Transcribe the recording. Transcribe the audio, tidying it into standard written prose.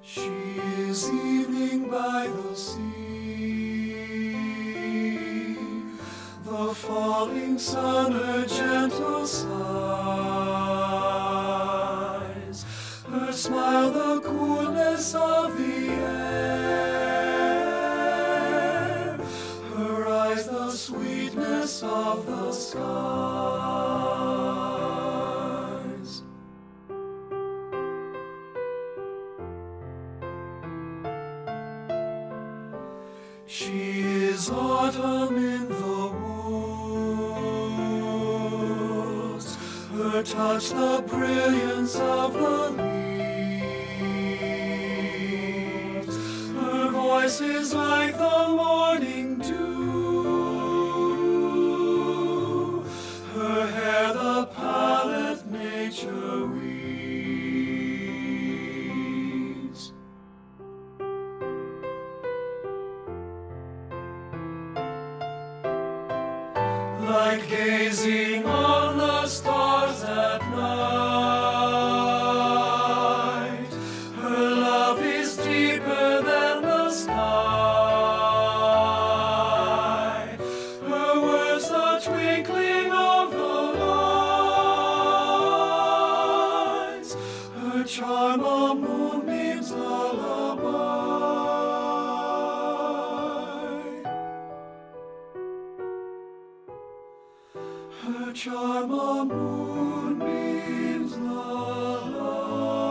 She is evening by the sea, the falling sun her gentle sighs, her smile the coolness of the air, her eyes the sweetness of the skies. She is autumn in the woods, her touch the brilliance of the leaves, her voice is like the morning dew, her hair the palette nature weaves. Like gazing on the stars at night, her love is deeper than the sky, her words the twinkling of the lights, her charm a moonbeam's lullaby. Her charm a moonbeam's lullaby.